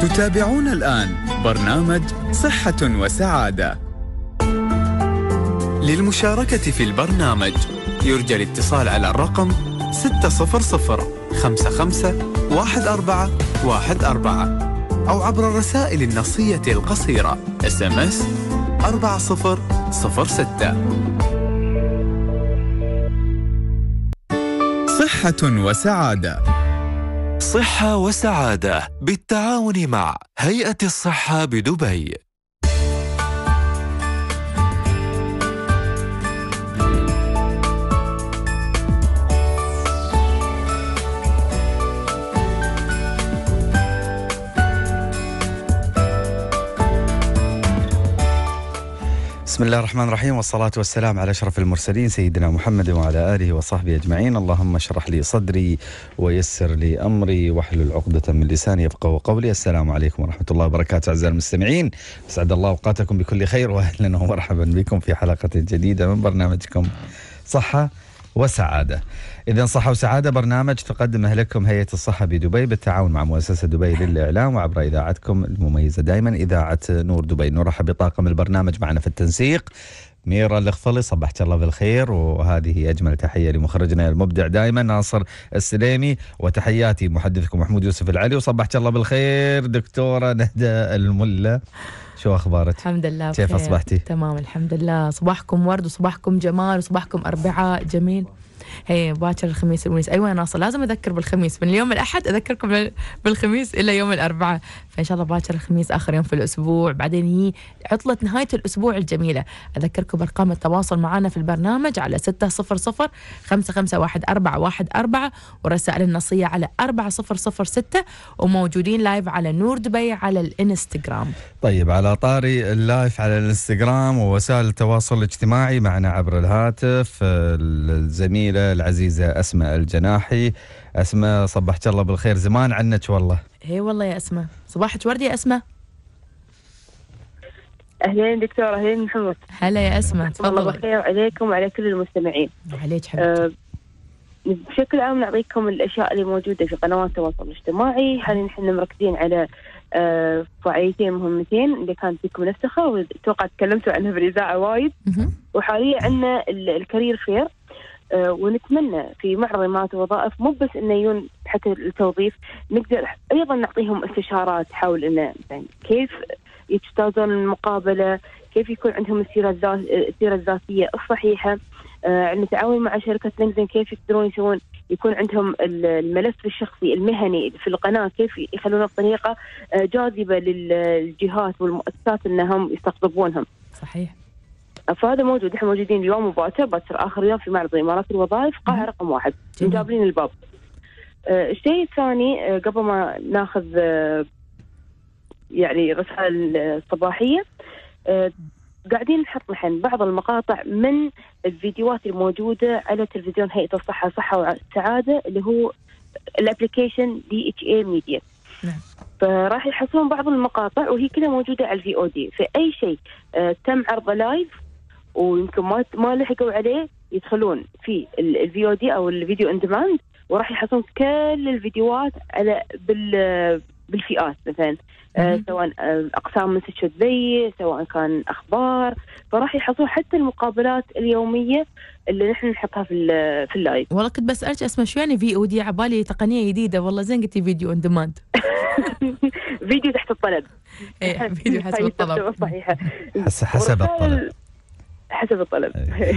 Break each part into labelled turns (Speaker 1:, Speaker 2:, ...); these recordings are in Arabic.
Speaker 1: تتابعون الآن برنامج صحة وسعادة. للمشاركة في البرنامج يرجى الاتصال على الرقم 600551414 أو عبر الرسائل النصية القصيرة SMS 4006. صحة وسعادة.
Speaker 2: صحة وسعادة بالتعاون مع هيئة الصحة بدبي.
Speaker 3: بسم الله الرحمن الرحيم، والصلاة والسلام على أشرف المرسلين سيدنا محمد وعلى آله وصحبه أجمعين. اللهم اشرح لي صدري ويسر لي أمري واحلل عقدة من لساني يفقهوا قولي. السلام عليكم ورحمة الله وبركاته أعزائي المستمعين، أسعد الله أوقاتكم بكل خير، وأهلا ومرحبا بكم في حلقة جديدة من برنامجكم صحة وسعادة. إذن صحة وسعادة برنامج تقدمه لكم هيئة الصحة بدبي بالتعاون مع مؤسسة دبي للإعلام وعبر إذاعتكم المميزة دائما إذاعة نور دبي. نرحب بطاقم البرنامج معنا في التنسيق ميرا الخفلي، صبحت الله بالخير، وهذه أجمل تحية لمخرجنا المبدع دائما ناصر السليمي، وتحياتي محدثكم محمود يوسف العلي، وصبحت الله بالخير دكتورة نهدى الملا. شو أخبارك؟
Speaker 4: الحمد لله
Speaker 3: كيف
Speaker 4: بخير.
Speaker 3: أصبحتي؟
Speaker 4: تمام الحمد لله. صباحكم ورد وصباحكم جمال وصباحكم أربعاء جميل. هي باكر الخميس والونيس. أيوة ناصر لازم أذكر بالخميس، من اليوم الأحد أذكركم بالخميس إلى يوم الأربعاء، فإن شاء الله باكر الخميس آخر يوم في الأسبوع، بعدين هي عطلة نهاية الأسبوع الجميلة. أذكركم بأرقام التواصل معنا في البرنامج على 600-551414 والرسائل النصية على 4006، وموجودين لايف على نور دبي على الانستغرام.
Speaker 3: طيب، على طاري اللايف على الانستغرام ووسائل التواصل الاجتماعي معنا عبر الهاتف الزميلة العزيزة أسماء الجناحي. أسماء صبحت الله بالخير، زمان عنك والله.
Speaker 4: هي والله يا أسماء، صباحك ورد يا أسماء.
Speaker 5: أهلين دكتورة، أهلين محمد.
Speaker 4: هلا يا أسماء، تفضلي.
Speaker 5: الله بالخير عليكم وعلى كل المستمعين.
Speaker 4: عليك حبيبتي.
Speaker 5: بشكل عام نعطيكم الأشياء اللي موجودة في قنوات التواصل الاجتماعي. حاليا نحن مركزين على فعاليتين مهمتين اللي كانت فيكم نفسها، واتوقع تكلمتوا عنها بالإذاعة وايد. وحاليا عندنا الكارير فير، ونتمنى في معظمات الوظائف مو بس انه يجون حتى التوظيف، نقدر ايضا نعطيهم استشارات حول انه كيف يجتازون المقابله، كيف يكون عندهم السيره الذاتيه الصحيحه. نتعاون مع شركه لينكدين كيف يقدرون يكون عندهم الملف الشخصي المهني في القناه، كيف يخلون الطريقه جاذبه للجهات والمؤسسات انهم يستقطبونهم.
Speaker 4: صحيح.
Speaker 5: فهذا موجود. احنا موجودين اليوم باكر اخر يوم في معرض الامارات الوظائف قاعه رقم 1 جابلين الباب. الشيء الثاني قبل ما ناخذ يعني رسائل الصباحيه، قاعدين نحط نحن بعض المقاطع من الفيديوهات الموجوده على تلفزيون هيئه الصحه صحه وسعاده اللي هو الابلكيشن DHA ميديا.
Speaker 4: نعم.
Speaker 5: فراح يحصلون بعض المقاطع وهي كلها موجوده على الVOD، فاي شيء تم عرضه لايف ويمكن ما لحقوا عليه يدخلون في الVOD او الفيديو اون ديماند، وراح يحصلون كل الفيديوهات على بالفئات مثلا سواء اقسام مسج ذي، سواء كان اخبار، فراح يحصلون حتى المقابلات اليوميه اللي نحن نحطها في اللايف.
Speaker 4: والله كنت بسألك اسمه شو يعني VOD، عبالي تقنيه جديده. والله زين قلتي فيديو اون ديماند.
Speaker 5: فيديو تحت الطلب.
Speaker 4: فيديو حسب الطلب.
Speaker 5: صحيحه.
Speaker 3: حسب الطلب.
Speaker 5: حسب الطلب.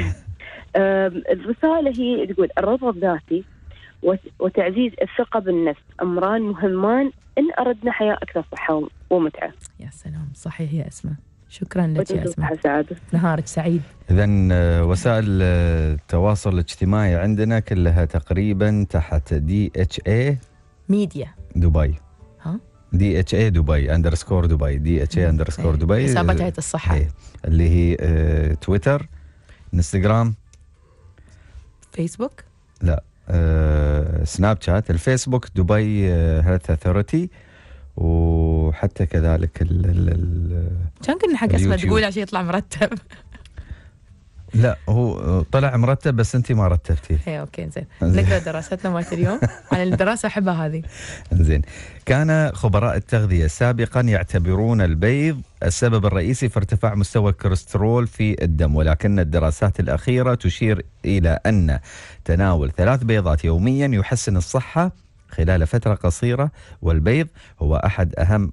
Speaker 5: الرسالة هي تقول الرضا الذاتي وتعزيز الثقة بالنفس أمران مهمان إن أردنا حياة أكثر صحة ومتعة.
Speaker 4: يا سلام، صحيح يا أسماء. شكرا لك يا أسماء،
Speaker 5: سعادة.
Speaker 4: نهارك سعيد.
Speaker 3: إذن وسائل التواصل الاجتماعي عندنا كلها تقريبا تحت DHA
Speaker 4: ميديا
Speaker 3: دبي.
Speaker 4: ها
Speaker 3: DHA دبي _ دبي DHA _ دبي،
Speaker 4: حسابات هيئة الصحة
Speaker 3: اللي هي تويتر، انستغرام،
Speaker 4: فيسبوك،
Speaker 3: لا سناب شات، الفيسبوك دبي هيلث أثوريتي، وحتى كذلك
Speaker 4: كان كنا حق اسمه تقول عشان يطلع مرتب.
Speaker 3: لا هو طلع مرتب بس انت ما رتبتي.
Speaker 4: هي اوكي زين، نقرا دراستنا مالت اليوم. انا الدراسه احبها هذه.
Speaker 3: زين. كان خبراء التغذيه سابقا يعتبرون البيض السبب الرئيسي في ارتفاع مستوى الكوليسترول في الدم، ولكن الدراسات الاخيره تشير الى ان تناول 3 بيضات يوميا يحسن الصحه خلال فترة قصيرة، والبيض هو أحد أهم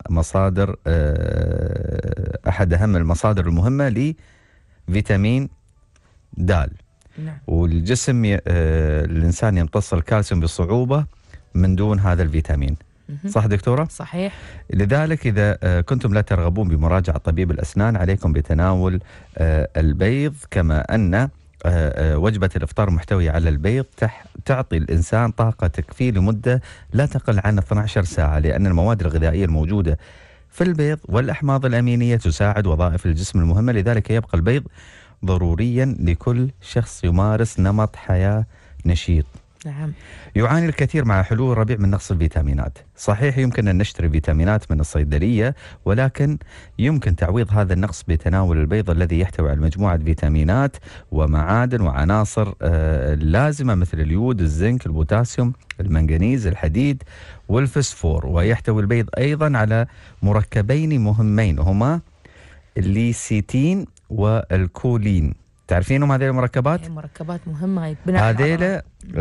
Speaker 3: المصادر المهمة لفيتامين د.
Speaker 4: نعم.
Speaker 3: والجسم الإنسان يمتص الكالسيوم بصعوبة من دون هذا الفيتامين. صح دكتورة؟
Speaker 4: صحيح.
Speaker 3: لذلك إذا كنتم لا ترغبون بمراجعة طبيب الأسنان عليكم بتناول البيض، كما أن وجبة الإفطار محتوية على البيض تعطي الإنسان طاقة تكفيه لمدة لا تقل عن 12 ساعة، لأن المواد الغذائية الموجودة في البيض والأحماض الأمينية تساعد وظائف الجسم المهمة. لذلك يبقى البيض ضروريا لكل شخص يمارس نمط حياة نشيط.
Speaker 4: نعم.
Speaker 3: يعاني الكثير مع حلول الربيع من نقص الفيتامينات. صحيح يمكن أن نشتري فيتامينات من الصيدلية، ولكن يمكن تعويض هذا النقص بتناول البيض الذي يحتوي على مجموعة فيتامينات ومعادن وعناصر لازمة مثل اليود، الزنك، البوتاسيوم، المنغنيز، الحديد والفسفور. ويحتوي البيض أيضا على مركبين مهمين هما الليسيتين والكولين. تعرفينهم هذه المركبات؟
Speaker 4: مركبات مهمة.
Speaker 3: هذيل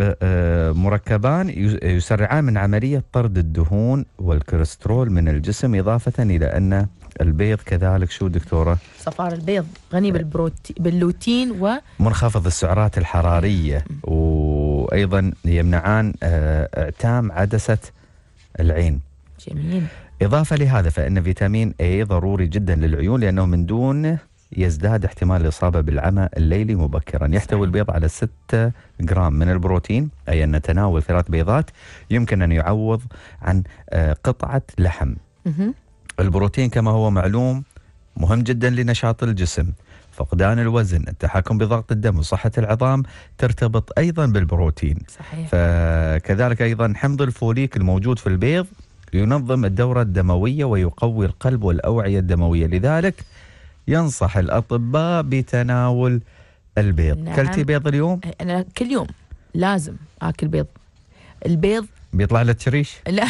Speaker 3: مركبان يسرعان من عملية طرد الدهون والكوليسترول من الجسم، إضافة إلى أن البيض كذلك شو دكتورة؟
Speaker 4: صفار البيض غني باللوتين
Speaker 3: ومنخفض السعرات الحرارية، وأيضا يمنعان اعتام عدسة العين.
Speaker 4: جميل.
Speaker 3: إضافة لهذا فإن فيتامين A ضروري جدا للعيون، لأنه من دونه يزداد احتمال الإصابة بالعمى الليلي مبكرا. يحتوي البيض على 6 جرام من البروتين، أي أن تناول 3 بيضات يمكن أن يعوض عن قطعة لحم. البروتين كما هو معلوم مهم جدا لنشاط الجسم، فقدان الوزن، التحكم بضغط الدم وصحة العظام ترتبط أيضا بالبروتين.
Speaker 4: صحيح.
Speaker 3: فكذلك أيضا حمض الفوليك الموجود في البيض ينظم الدورة الدموية ويقوي القلب والأوعية الدموية. لذلك ينصح الأطباء بتناول البيض.
Speaker 4: نعم.
Speaker 3: كلتي بيض اليوم؟
Speaker 4: أنا كل يوم لازم آكل بيض. البيض
Speaker 3: بيطلع له تشريش؟
Speaker 4: لا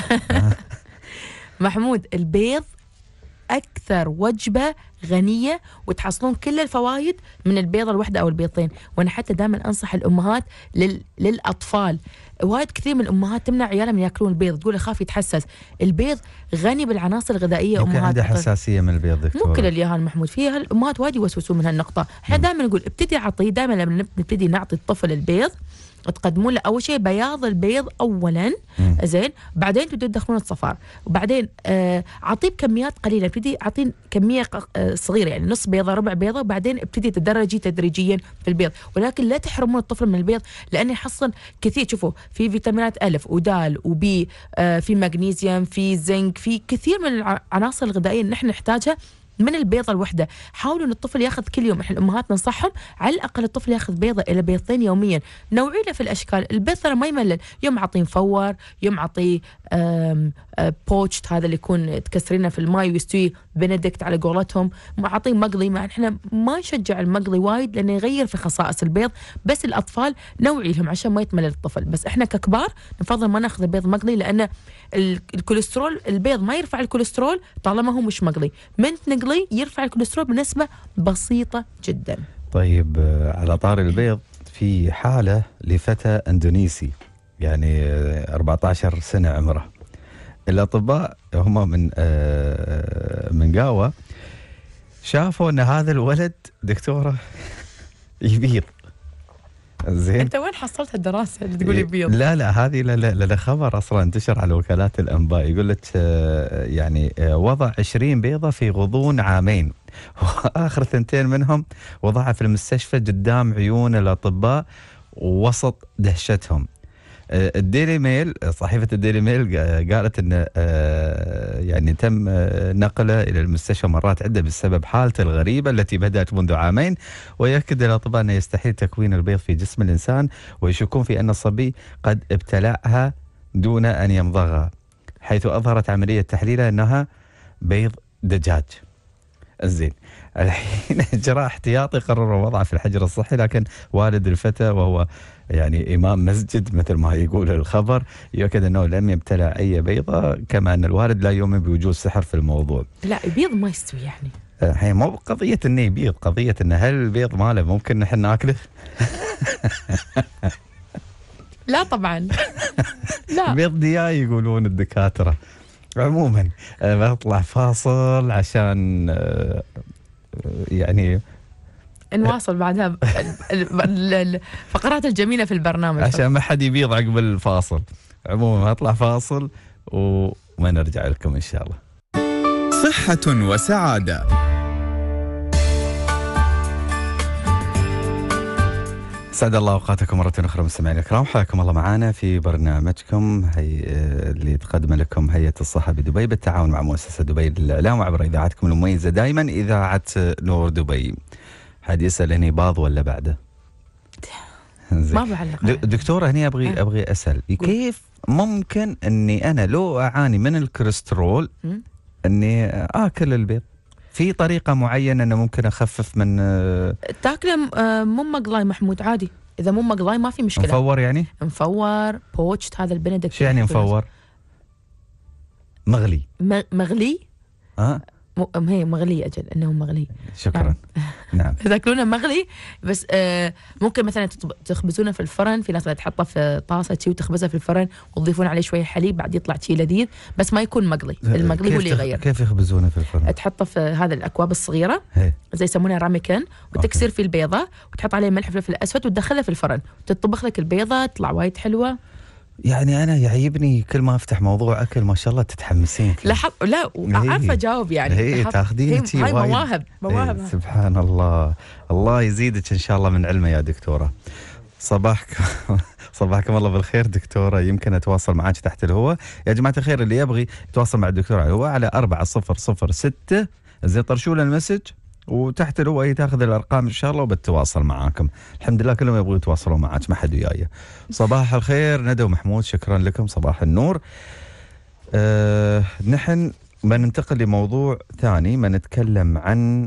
Speaker 4: محمود، البيض أكثر وجبة غنية وتحصلون كل الفوائد من البيضة الواحدة أو البيضتين. وأنا حتى دائما أنصح الأمهات للأطفال. وايد كثير من الأمهات تمنع عيالها من يأكلون البيض، تقول أخاف يتحسس. البيض غني بالعناصر الغذائية.
Speaker 3: يمكن عنده حساسية من البيض دكتور.
Speaker 4: مو كل اليهال محمود، فيها الأمهات وايد يوسوسون من هالنقطة. احنا دائما نقول ابتدي أعطيه، دائما لما نبتدي نعطي الطفل البيض تقدمون له اول شيء بياض البيض اولا، زين، بعدين تبدون تدخلون الصفار، وبعدين اعطيه بكميات قليله. ابتدي اعطيه كميه صغيره، يعني نص بيضه، ربع بيضه، وبعدين ابتدي تدريجيا في البيض. ولكن لا تحرمون الطفل من البيض، لانه يحصل كثير. شوفوا في فيتامينات الف ودال وبي، في مغنيسيوم، في زنك، في كثير من العناصر الغذائيه اللي نحن نحتاجها من البيضة الوحدة. حاولوا ان الطفل ياخذ كل يوم، احنا الامهات ننصحهم على الاقل الطفل ياخذ بيضة الى بيضتين يوميا. نوعي له في الاشكال. البيض ترى ما يملل، يوم اعطيه مفور، يوم اعطيه بوتشت، هذا اللي يكون تكسرينه في الماء ويستوي بندكت على قولتهم، اعطيه مقلي. ما احنا ما نشجع المقلي وايد لانه يغير في خصائص البيض، بس الاطفال نوعي لهم عشان ما يتملل الطفل. بس احنا ككبار نفضل ما ناخذ البيض مقلي، لان الكوليسترول، البيض ما يرفع الكوليسترول طالما هو مش مقلي. من نقلي يرفع الكوليسترول بنسبة بسيطة جدا.
Speaker 3: طيب على طار البيض، في حالة لفتى اندونيسي يعني 14 سنة عمره. الأطباء هم من قاوة شافوا أن هذا الولد دكتورة يبيض. زين،
Speaker 4: انت وين حصلت الدراسه اللي تقول يبيض؟
Speaker 3: لا هذه لا خبر اصلا انتشر على وكالات الانباء. يقول لك يعني وضع 20 بيضه في غضون عامين، واخر 2 منهم وضعها في المستشفى قدام عيون الاطباء ووسط دهشتهم. الديلي ميل، صحيفة الديلي ميل قالت أن يعني تم نقله إلى المستشفى مرات عدة بسبب حالته الغريبة التي بدأت منذ عامين. ويأكد الأطباء أنه يستحيل تكوين البيض في جسم الإنسان، ويشكون في أن الصبي قد ابتلعها دون أن يمضغها، حيث أظهرت عملية تحليلها أنها بيض دجاج. زين الحين إجراء احتياطي قرروا وضعه في الحجر الصحي، لكن والد الفتى وهو يعني إمام مسجد مثل ما يقول الخبر يؤكد أنه لم يبتلع أي بيضة، كما أن الوالد لا يؤمن بوجود سحر في الموضوع.
Speaker 4: لا بيض ما يستوي يعني.
Speaker 3: هي مو قضية إنه يبيض، قضية إنه هل البيض ماله ممكن نحن ناكله؟
Speaker 4: لا طبعا لا.
Speaker 3: بيض دياي يقولون الدكاترة. عموما بطلع فاصل عشان يعني
Speaker 4: نواصل بعدها الفقرات الجميلة في البرنامج
Speaker 3: عشان ما حد يبيض عقب الفاصل. عموما هطلع فاصل وما نرجع لكم إن شاء الله.
Speaker 1: صحة وسعادة.
Speaker 3: سعد الله اوقاتكم مرة أخرى مستمعينا الكرام، حياكم الله معنا في برنامجكم اللي تقدم لكم هيئة الصحة بدبي بالتعاون مع مؤسسة دبي للإعلام وعبر إذاعتكم المميزة دائما إذاعة نور دبي. حد يسأل هني باض ولا بعده؟
Speaker 4: ما بعلق.
Speaker 3: دكتورة هني أبغي أسأل كيف ممكن أني أنا لو أعاني من الكوليسترول أني آكل البيض؟ في طريقة معينة أنه ممكن أخفف من
Speaker 4: تاكله مو مقلاي محمود عادي، إذا مو مقلاي ما في مشكلة.
Speaker 3: مفور يعني؟
Speaker 4: مفور بوتشت هذا البندق.
Speaker 3: شو يعني مفور؟ مغلي.
Speaker 4: مغلي؟ هي مغلي أجل إنه مغلي.
Speaker 3: شكرا. نعم.
Speaker 4: تاكلونه مغلي بس ممكن مثلا تخبزونه في الفرن، في ناس تحطه في طاسة شي وتخبزه في الفرن وتضيفون عليه شوية حليب بعد يطلع شي لذيذ، بس ما يكون مقلي. المقلي هو اللي يغير.
Speaker 3: كيف يخبزونه في الفرن؟
Speaker 4: تحطه في هذا الأكواب الصغيرة زي يسمونها راميكن، وتكسر فيه البيضة وتحط عليه ملح وفلفل أسود وتدخلها في الفرن وتطبخ لك البيضة تطلع وايد حلوة.
Speaker 3: يعني أنا يعيبني كل ما أفتح موضوع أكل ما شاء الله تتحمسين.
Speaker 4: لا عارفة أجاوب يعني.
Speaker 3: هي تاخذين
Speaker 4: هاي مواهب.
Speaker 3: سبحان الله، الله يزيدك إن شاء الله من علمه يا دكتورة. صباحكم الله بالخير دكتورة. يمكن أتواصل معاك تحت الهواء يا جماعة الخير، اللي يبغي يتواصل مع الدكتورة على الهواء على 4006 زي طرشوا له المسج، وتحت الهواء هي تاخذ الارقام ان شاء الله وبتواصل معاكم. الحمد لله كلهم يبغوا يتواصلون معاك، ما حد وياي. صباح الخير ندى ومحمود، شكرا لكم، صباح النور. نحن ما ننتقل لموضوع ثاني، ما نتكلم عن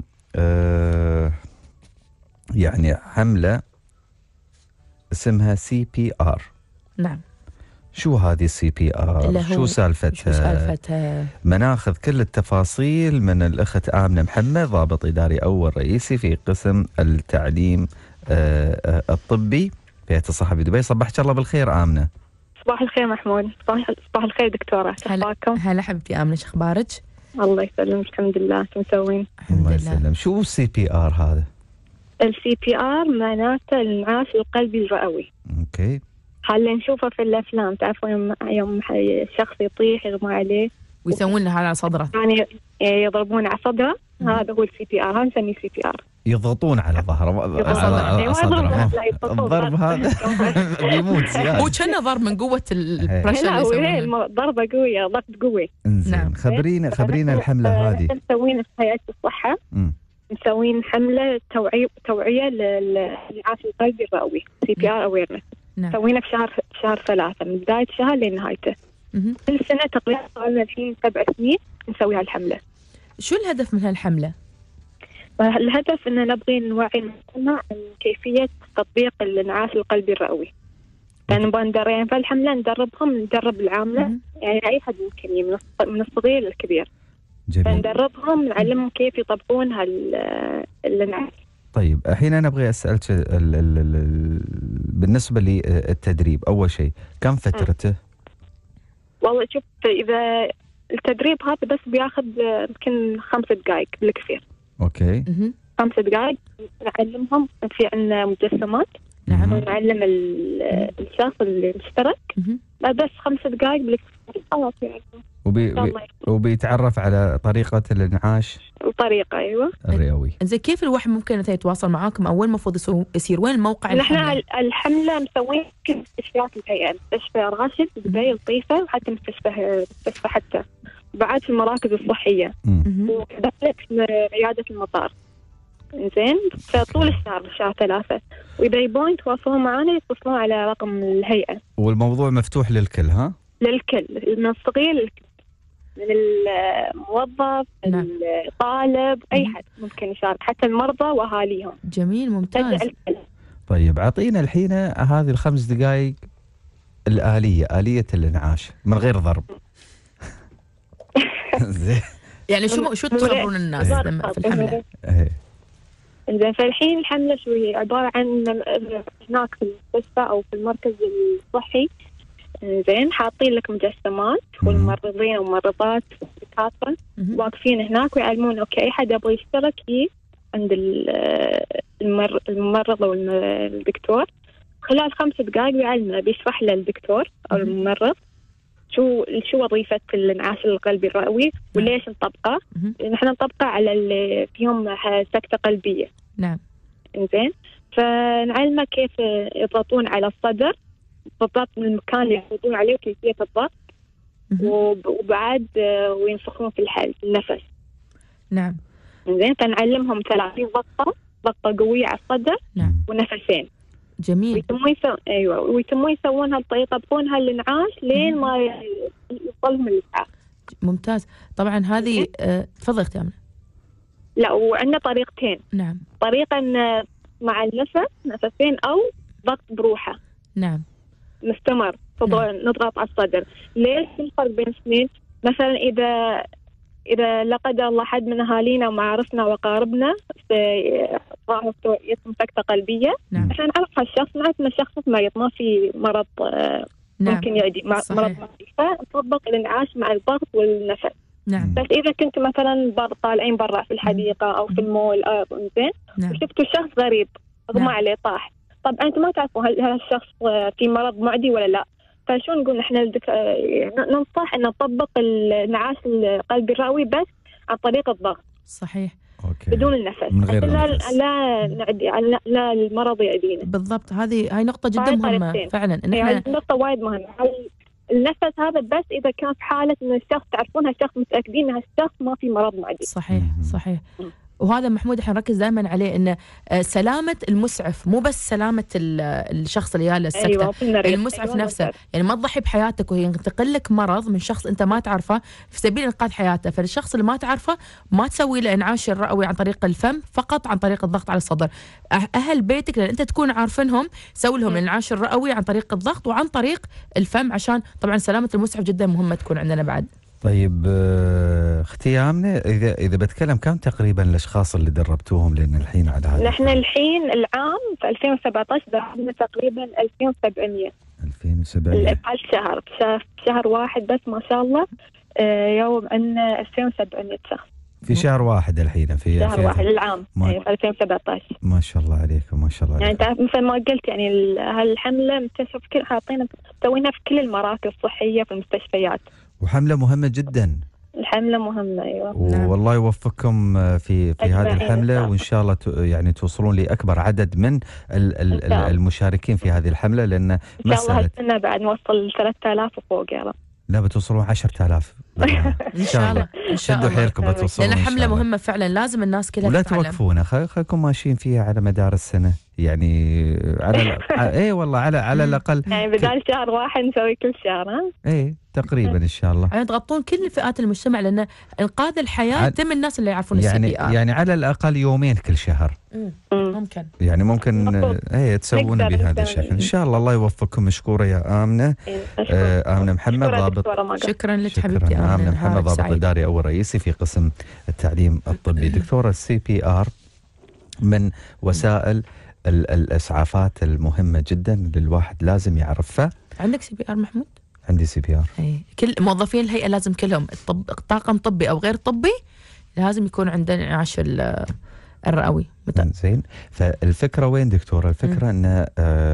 Speaker 3: يعني حملة اسمها CPR.
Speaker 4: نعم.
Speaker 3: شو هذه CPR؟ شو سالفتها؟ مناخذ كل التفاصيل من الأخت آمنة محمد، ضابط إداري أول رئيسي في قسم التعليم الطبي في هيئة الصحة بدبي. صباحك الله بالخير آمنة.
Speaker 5: صباح الخير محمود. صباح الخير دكتورة، شو أخباركم؟
Speaker 4: هلا حبيبتي آمنة، شو أخبارك؟
Speaker 5: الله يسلمك، الحمد لله. شو مسوين؟
Speaker 3: الله يسلم. شو CPR هذا؟
Speaker 5: CPR معناته الانعاش القلبي الرئوي.
Speaker 3: اوكي.
Speaker 5: اللي نشوفه في الافلام، تعرفون يوم الشخص يطيح يغمى عليه
Speaker 4: ويسوون له على صدره،
Speaker 5: يعني يضربون على صدره، هذا هو CPR، هذا نسميه CPR.
Speaker 3: يضغطون على ظهره على صدره. الضرب هذا بيموت زياده.
Speaker 4: هو كأنه ضرب من قوه البريشر.
Speaker 5: لا هو ضربه قويه، ضغط قوي.
Speaker 3: نعم. خبرينا الحمله هذه.
Speaker 5: مسوين في هيئة الصحه، مسوين حمله توعيه للانعاش القلبي الرئوي، CPR awareness. سوينا في شهر 3 من بداية الشهر لنهايته. كل سنة تقريبا صارنا الحين 7 سنين نسوي هالحملة.
Speaker 4: شو الهدف من هالحملة؟
Speaker 5: الهدف إن نبغي نوعي المجتمع عن كيفية تطبيق الانعاش القلبي الرئوي. لأن نبغى يعني في الحملة ندرب العاملة، يعني أي حد ممكن من الصغير للكبير. فندربهم نعلمهم كيف يطبقون الانعاش.
Speaker 3: طيب الحين أنا أبغي أسألك بالنسبة للتدريب، أول شيء كم فترته؟
Speaker 5: والله شوف، إذا التدريب هذا بس بياخذ يمكن 5 دقائق بالكثير.
Speaker 3: أوكي.
Speaker 5: 5 دقائق نعلمهم، في عندنا مجسمات. نعم. ونعلم الشخص اللي مشترك بس 5 دقائق بالكثير خلاص يعني. وبيتعرف على طريقة الانعاش. الطريقة أيوة
Speaker 3: الرئوي.
Speaker 4: زي كيف الواحد ممكن يتواصل معاكم، أو وين المفروض يصير، وين موقع الحملة؟
Speaker 5: نحن الحملة مسوين كل مستشفيات الهيئة، مستشفى راشد دبي الطيفة، وحتى مستشفى حتى بعد في المراكز الصحية، وكذلك في عيادة المطار. زين، فطول شهر 3، وإذا يبون يتواصلون معنا يتصلون على رقم الهيئة.
Speaker 3: والموضوع مفتوح للكل ها؟
Speaker 5: للكل، من الصغير للكل.
Speaker 6: من الموظف،
Speaker 4: نعم.
Speaker 6: الطالب، أي حد ممكن يشارك، حتى المرضى وأهاليهم.
Speaker 4: جميل، ممتاز.
Speaker 3: طيب أعطينا الحين هذه ال5 دقائق آلية الإنعاش من غير ضرب. زين.
Speaker 4: يعني شو تخبرون الناس لما في الحملة؟
Speaker 6: إنزين، فالحين الحملة شو هي؟ عبارة عن هناك في المستشفى أو في المركز الصحي، زين، حاطين لك مجسمات والممرضين وممرضات دكاترة واقفين هناك ويعلمون أوكي أي حد يبغى يشترك عند الممرض أو الدكتور خلال 5 دقائق ويعلمه، بيشرح له الدكتور أو الممرض شو وظيفة الانعاش القلبي الرئوي وليش نطبقه. نحن نطبقه على اللي فيهم سكتة قلبية.
Speaker 4: نعم.
Speaker 6: إنزين، فنعلمه كيف يضغطون على الصدر بالضبط من المكان اللي يضغطون عليه وكيفية الضغط، وبعد وينفخون في النفس.
Speaker 4: نعم.
Speaker 6: إنزين، فنعلمهم 30 ضغطة قوية على الصدر.
Speaker 4: نعم.
Speaker 6: ونفسين.
Speaker 4: جميل.
Speaker 6: ويتموا يسوونها يطبقونها الانعاش لين ما يوصلهم الإسعاف.
Speaker 4: ممتاز. طبعا هذه تفضل اختي آمنة.
Speaker 6: لا، وعندنا طريقتين.
Speaker 4: نعم.
Speaker 6: طريقة مع نفسين أو ضغط بروحه.
Speaker 4: نعم.
Speaker 6: مستمر. نضغط على الصدر. ليش الفرق بين الاثنين؟ مثلا إذا لا قدر الله حد من أهالينا ومعارفنا وقاربنا يتم سكتة قلبية،
Speaker 4: نعم.
Speaker 6: احنا نعرف هالشخص، نعرف ان الشخص مريض، ما في مرض
Speaker 4: نعم.
Speaker 6: ممكن يعدي مرض مرضي، فنطبق الانعاش مع الضغط والنفس.
Speaker 4: نعم.
Speaker 6: بس إذا كنت مثلا طالعين برا في الحديقة أو في المول زين،
Speaker 4: نعم.
Speaker 6: وشفتوا شخص غريب أغمى عليه طاح، طب أنت ما تعرفوا هل هالشخص في مرض معدي ولا لا، فشو نقول نحن ننصح أن نطبق الانعاش القلبي الرئوي بس عن طريق الضغط.
Speaker 4: صحيح.
Speaker 3: أوكي.
Speaker 6: بدون النفس،
Speaker 3: من غير النفس.
Speaker 6: لا نعدي، لا المرض يعدينا.
Speaker 4: بالضبط، هاي نقطة جدا مهمة فعلا.
Speaker 6: هاي نقطة وايد مهمة. النفس هذا بس إذا كان في حالة إن الشخص تعرفون هالشخص متأكدين إن هالشخص ما في مرض معدي.
Speaker 4: صحيح. صحيح. وهذا محمود احنا نركز دائما عليه ان سلامة المسعف، مو بس سلامة الشخص اللي ياله السكتة. المسعف نفسه، يعني ما تضحي بحياتك وينتقل لك مرض من شخص انت ما تعرفه في سبيل انقاذ حياته. فالشخص اللي ما تعرفه ما تسوي له انعاش الرئوي عن طريق الفم فقط، عن طريق الضغط على الصدر. اهل بيتك لان انت تكون عارفينهم سوي لهم الانعاش الرئوي عن طريق الضغط وعن طريق الفم، عشان طبعا سلامة المسعف جدا مهمة تكون عندنا بعد.
Speaker 3: طيب اختي آمنة، إذا بتكلم كم تقريبا الأشخاص اللي دربتوهم لأن الحين على هذا؟
Speaker 6: نحن الحين العام في 2017 دربنا تقريبا 2700.
Speaker 3: 2700
Speaker 6: على الشهر، شهر واحد بس ما شاء الله يوم عندنا 2700 شخص
Speaker 3: في شهر واحد الحين في
Speaker 6: شهر واحد العام في 2017.
Speaker 3: ما شاء الله عليكم، ما شاء الله عليكم.
Speaker 6: يعني تعرف مثل ما قلت، يعني هالحملة منتشرة في حاطينها سوينا في كل المراكز الصحية في المستشفيات،
Speaker 3: وحملة مهمة جدا.
Speaker 6: الحملة مهمة. أيوة.
Speaker 3: والله يوفقكم في هذه الحملة، وإن شاء الله يعني توصلون لأكبر عدد من المشاركين في هذه الحملة، لأن
Speaker 6: إن شاء الله هالسنة بعد نوصل 3000 وفوق يا رب.
Speaker 3: لا، بتوصلون 10,000
Speaker 4: إن شاء الله.
Speaker 3: شدوا حيلكم بتوصلون.
Speaker 4: لأن حملة مهمة فعلا، لازم الناس كلها
Speaker 3: ولا
Speaker 4: تتعلم.
Speaker 3: توقفونا، خليكم ماشيين فيها على مدار السنة، يعني على والله على الأقل
Speaker 6: يعني بدال شهر واحد نسوي كل شهر.
Speaker 3: تقريبا إن شاء الله.
Speaker 4: يعني تغطون كل فئات المجتمع، لأن إنقاذ الحياة تم الناس اللي يعرفون
Speaker 3: يعني على الأقل يومين كل شهر
Speaker 4: ممكن،
Speaker 3: يعني ممكن تسوون بهذا الشكل. إن شاء الله. الله يوفقكم. مشكورة يا آمنة. آمنة محمد ضابط.
Speaker 4: شكرا لك حبيبتي
Speaker 3: آمنة محمد ضابط إداري أول رئيسي في قسم التعليم الطبي. دكتورة CPR من وسائل الإسعافات المهمة جدا اللي الواحد لازم يعرفها.
Speaker 6: عندك CPR محمود؟
Speaker 3: عندي CPR.
Speaker 4: كل موظفين الهيئة لازم كلهم طاقم طبي أو غير طبي لازم يكون عندنا انعاش الرئوي.
Speaker 3: زين. فالفكرة وين دكتورة؟ الفكرة أن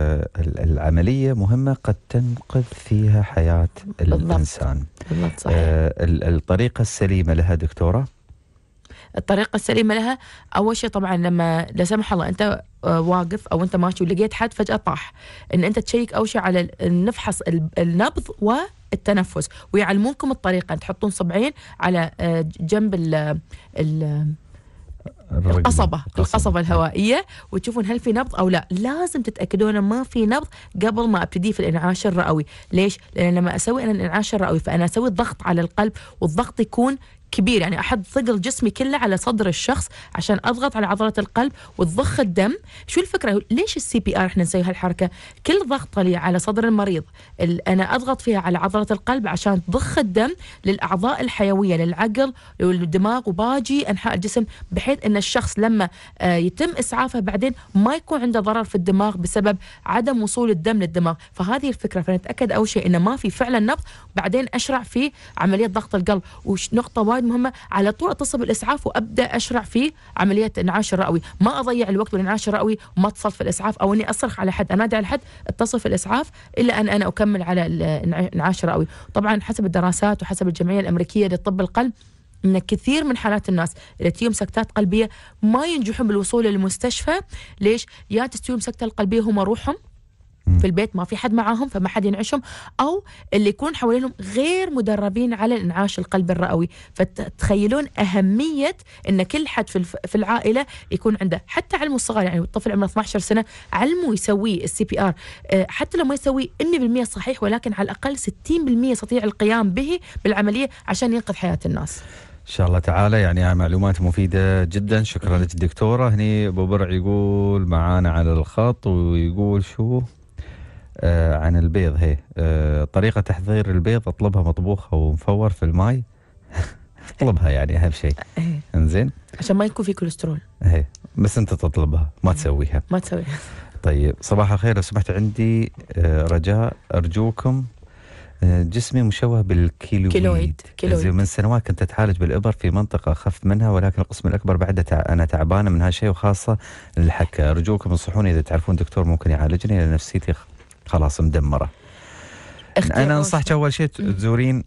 Speaker 3: العملية مهمة قد تنقذ فيها حياة الإنسان.
Speaker 4: بالضبط. صحيح.
Speaker 3: الطريقة السليمة لها دكتورة؟
Speaker 4: الطريقة السليمة لها أول شيء طبعا لما لا سمح الله أنت واقف أو أنت ماشي ولقيت حد فجأة طاح، إن أنت تشيك أول شيء على نفحص النبض والتنفس، ويعلمونكم الطريقة. تحطون صبعين على جنب القصبة الهوائية، وتشوفون هل في نبض أو لا. لازم تتأكدون ما في نبض قبل ما أبتدي في الإنعاش الرئوي. ليش؟ لأن لما أسوي أنا الإنعاش الرئوي فأنا أسوي ضغط على القلب، والضغط يكون كبير، يعني أحد ثقل جسمي كله على صدر الشخص عشان أضغط على عضلة القلب وتضخ الدم. شو الفكرة؟ ليش CPR احنا نسوي هالحركة؟ كل ضغطة لي على صدر المريض أنا أضغط فيها على عضلة القلب عشان تضخ الدم للأعضاء الحيوية، للعقل والدماغ وباقي أنحاء الجسم، بحيث أن الشخص لما يتم إسعافه بعدين ما يكون عنده ضرر في الدماغ بسبب عدم وصول الدم للدماغ. فهذه الفكرة. فنتأكد أول شيء إنه ما في فعلا نبض، بعدين أشرع في عملية ضغط القلب. ونقطة وايد مهمة، على طول اتصل بالاسعاف وابدا اشرع في عمليه الانعاش الرئوي، ما اضيع الوقت بالانعاش الرئوي وما اتصل في الاسعاف، او اني اصرخ على حد انادي على حد اتصل في الاسعاف الا ان انا اكمل على الانعاش الرئوي. طبعا حسب الدراسات وحسب الجمعيه الامريكيه لطب القلب ان كثير من حالات الناس اللي تجيهم سكتات قلبيه ما ينجحون بالوصول للمستشفى. ليش؟ يا تستويهم سكته القلبيه هم روحهم في البيت، ما في حد معاهم فما حد ينعشهم، أو اللي يكون حوالينهم غير مدربين على الإنعاش القلب الرئوي. فتخيلون أهمية أن كل حد في العائلة يكون عنده، حتى علمه الصغار، يعني الطفل عمره 12 سنة علمه يسوي CPR، حتى لو ما يسوي 100% صحيح، ولكن على الأقل 60% يستطيع القيام به بالعملية عشان ينقذ حياة الناس.
Speaker 3: إن شاء الله تعالى. يعني معلومات مفيدة جدا، شكرا لك الدكتورة. هني أبو برع يقول معانا على الخط ويقول شو عن البيض. هي طريقة تحضير البيض، اطلبها مطبوخة ومفور في الماء. اطلبها يعني أهم شيء. انزين
Speaker 4: عشان ما يكون في كوليسترول.
Speaker 3: هي بس أنت تطلبها ما تسويها. طيب صباح الخير، لو سمحت عندي رجاء أرجوكم، جسمي مشوه بالكيلويد. من سنوات كنت أتعالج بالإبر في منطقة أخف منها، ولكن القسم الأكبر بعد أنا تعبانة من هالشيء، وخاصة الحكة. أرجوكم انصحوني إذا تعرفون دكتور ممكن يعالجني، لأن نفسيتي خلاص مدمرة. أنا أنصحك أول شيء تزورين